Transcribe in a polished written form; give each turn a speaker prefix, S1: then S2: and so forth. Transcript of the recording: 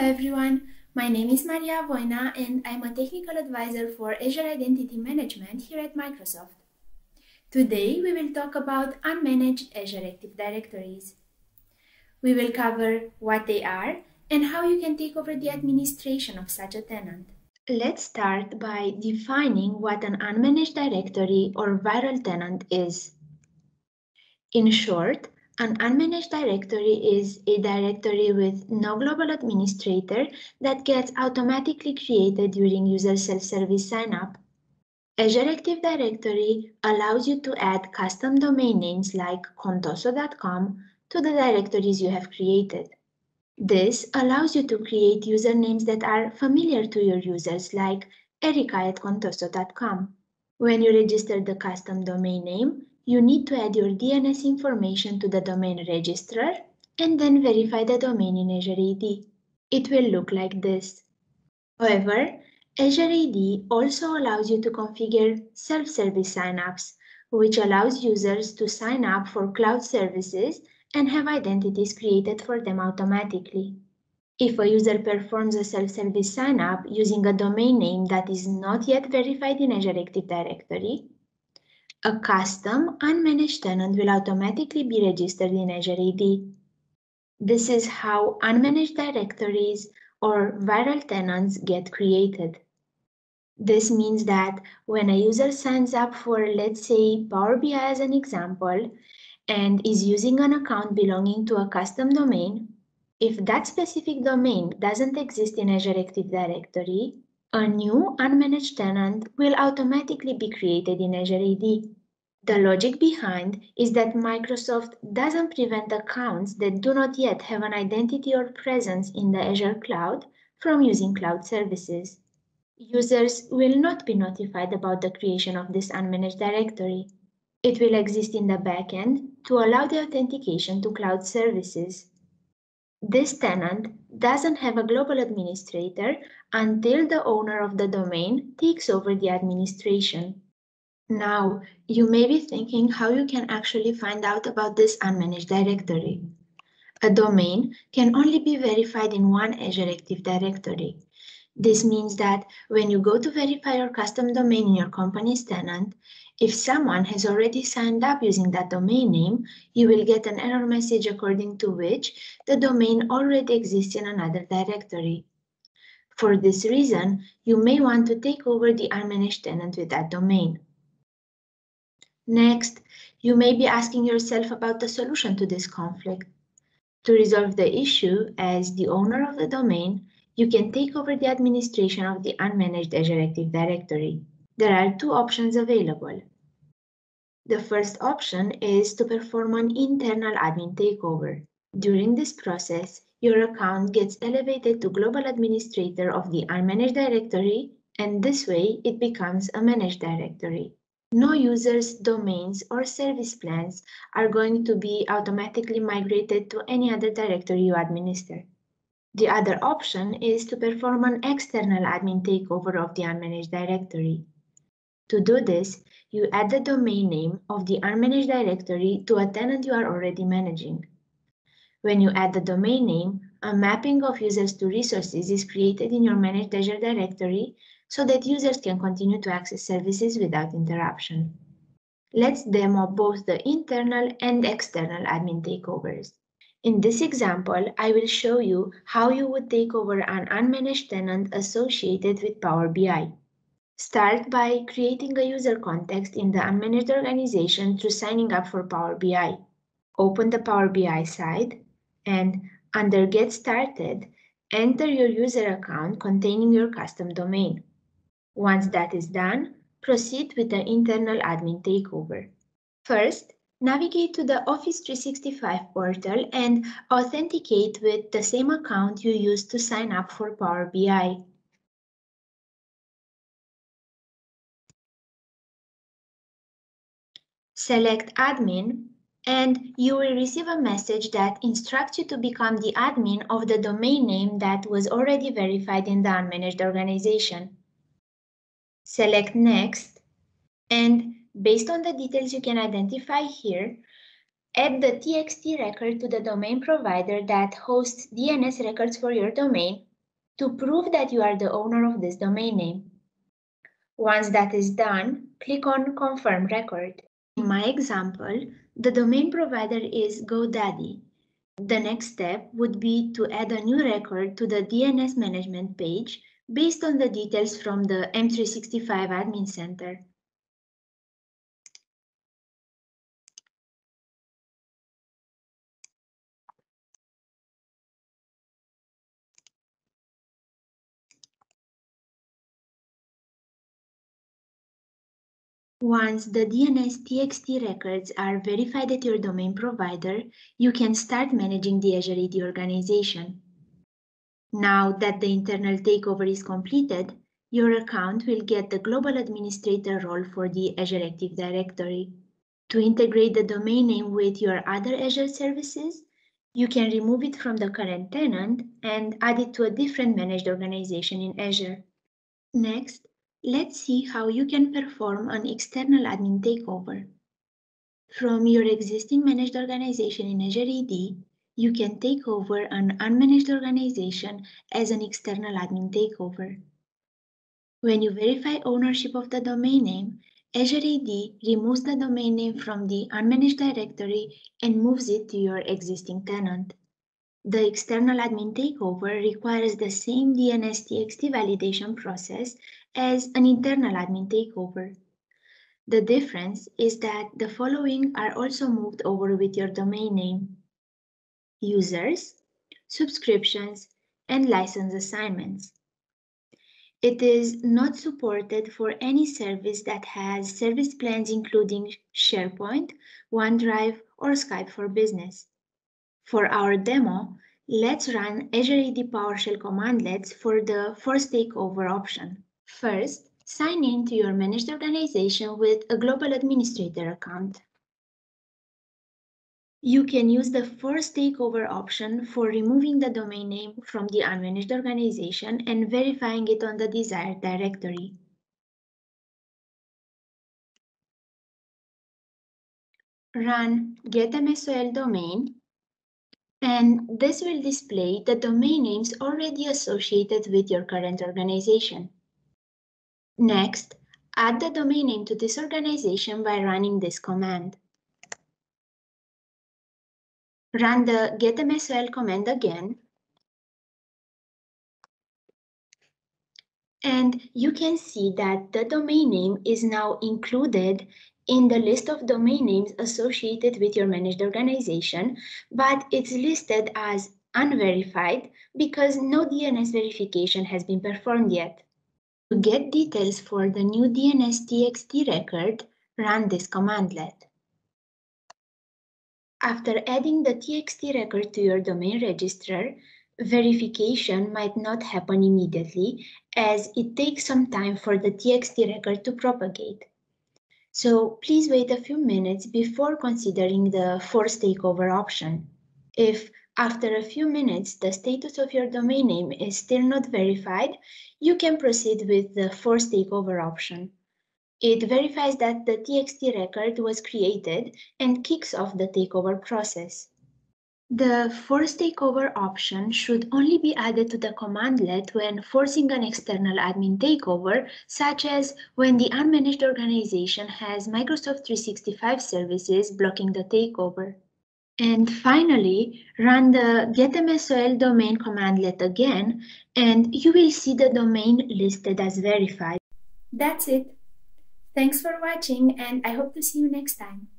S1: everyone, my name is Maria Voina and I'm a technical advisor for Azure Identity Management here at Microsoft. Today we will talk about unmanaged Azure Active Directories. We will cover what they are and how you can take over the administration of such a tenant. Let's start by defining what an unmanaged directory or viral tenant is. In short, an unmanaged directory is a directory with no global administrator that gets automatically created during user self-service sign-up. Azure Active Directory allows you to add custom domain names like contoso.com to the directories you have created. This allows you to create usernames that are familiar to your users, like erica@contoso.com. When you register the custom domain name, you need to add your DNS information to the domain registrar and then verify the domain in Azure AD. It will look like this. However, Azure AD also allows you to configure self-service signups, which allows users to sign up for cloud services and have identities created for them automatically. If a user performs a self-service sign-up using a domain name that is not yet verified in Azure Active Directory, a custom unmanaged tenant will automatically be registered in Azure AD. This is how unmanaged directories or viral tenants get created. This means that when a user signs up for, let's say, Power BI as an example, and is using an account belonging to a custom domain, if that specific domain doesn't exist in Azure Active Directory, a new unmanaged tenant will automatically be created in Azure AD. The logic behind is that Microsoft doesn't prevent accounts that do not yet have an identity or presence in the Azure cloud from using cloud services. Users will not be notified about the creation of this unmanaged directory. It will exist in the backend to allow the authentication to cloud services. This tenant doesn't have a global administrator until the owner of the domain takes over the administration. Now, you may be thinking how you can actually find out about this unmanaged directory. A domain can only be verified in one Azure Active Directory. This means that when you go to verify your custom domain in your company's tenant, if someone has already signed up using that domain name, you will get an error message according to which the domain already exists in another directory. For this reason, you may want to take over the unmanaged tenant with that domain. Next, you may be asking yourself about the solution to this conflict. To resolve the issue, as the owner of the domain, you can take over the administration of the unmanaged Azure Active Directory. There are two options available. The first option is to perform an internal admin takeover. During this process, your account gets elevated to global administrator of the unmanaged directory, and this way it becomes a managed directory. No users, domains, or service plans are going to be automatically migrated to any other directory you administer. The other option is to perform an external admin takeover of the unmanaged directory. To do this, you add the domain name of the unmanaged directory to a tenant you are already managing. When you add the domain name, a mapping of users to resources is created in your managed Azure directory so that users can continue to access services without interruption. Let's demo both the internal and external admin takeovers. In this example, I will show you how you would take over an unmanaged tenant associated with Power BI. Start by creating a user context in the unmanaged organization through signing up for Power BI. Open the Power BI side and under Get Started, enter your user account containing your custom domain. Once that is done, proceed with the internal admin takeover. First, navigate to the Office 365 portal and authenticate with the same account you used to sign up for Power BI. Select Admin, and you will receive a message that instructs you to become the admin of the domain name that was already verified in the unmanaged organization. Select Next, and based on the details you can identify here, add the TXT record to the domain provider that hosts DNS records for your domain to prove that you are the owner of this domain name. Once that is done, click on Confirm Record. In my example, the domain provider is GoDaddy. The next step would be to add a new record to the DNS management page based on the details from the M365 Admin Center. Once the DNS TXT records are verified at your domain provider, you can start managing the Azure AD organization. Now that the internal takeover is completed, your account will get the global administrator role for the Azure Active Directory. To integrate the domain name with your other Azure services, you can remove it from the current tenant and add it to a different managed organization in Azure. Next, let's see how you can perform an external admin takeover. From your existing managed organization in Azure AD, you can take over an unmanaged organization as an external admin takeover. When you verify ownership of the domain name, Azure AD removes the domain name from the unmanaged directory and moves it to your existing tenant. The external admin takeover requires the same DNS-TXT validation process as an internal admin takeover. The difference is that the following are also moved over with your domain name: users, subscriptions, and license assignments. It is not supported for any service that has service plans including SharePoint, OneDrive, or Skype for Business. For our demo, let's run Azure AD PowerShell commandlets for the force takeover option. First, sign in to your managed organization with a global administrator account. You can use the force takeover option for removing the domain name from the unmanaged organization and verifying it on the desired directory. Run getMSOL domain, and this will display the domain names already associated with your current organization. Next, add the domain name to this organization by running this command. Run the getMSOL command again, and you can see that the domain name is now included in the list of domain names associated with your managed organization, but it's listed as unverified because no DNS verification has been performed yet. To get details for the new DNS TXT record, run this commandlet. After adding the TXT record to your domain registrar, verification might not happen immediately, as it takes some time for the TXT record to propagate. So please wait a few minutes before considering the force takeover option. If after a few minutes the status of your domain name is still not verified, you can proceed with the force takeover option. It verifies that the TXT record was created and kicks off the takeover process. The force takeover option should only be added to the commandlet when forcing an external admin takeover, such as when the unmanaged organization has Microsoft 365 services blocking the takeover. And finally, run the getMSOL domain commandlet again, and you will see the domain listed as verified. That's it. Thanks for watching, and I hope to see you next time.